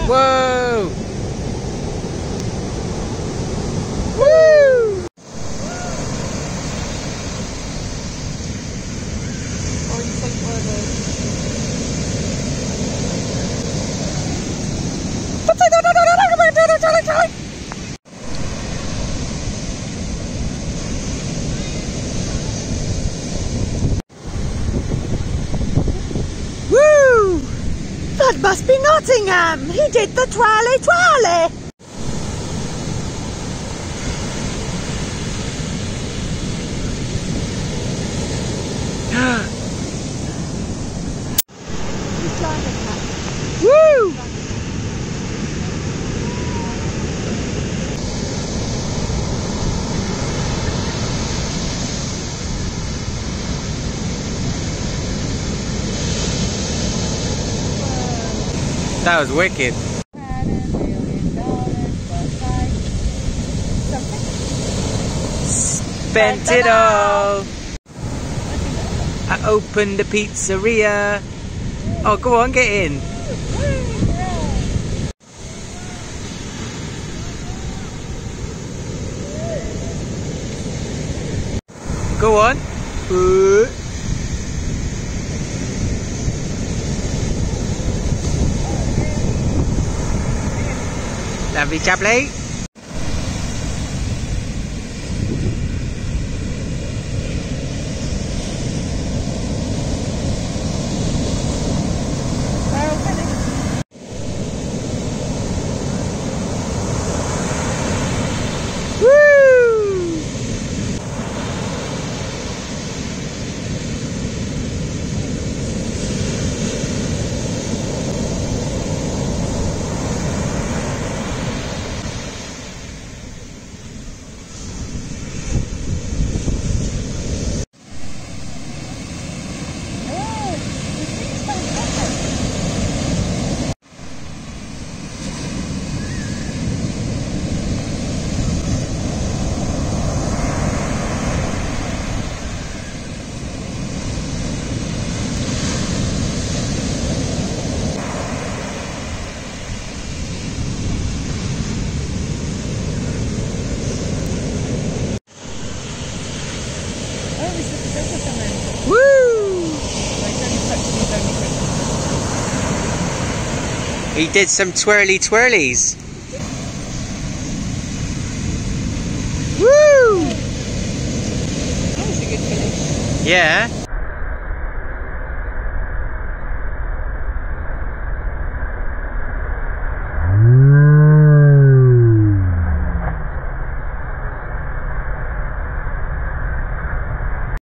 Whoa! Woo! Or you take one of those. Woo! That must be Nottingham. He did the twirly twirly. Woo! That was wicked. Spent it all. I opened a pizzeria. Oh, go on, get in. Go on. Lovely jubbly. He did some twirly twirlies. Woo! That was a good finish. Yeah.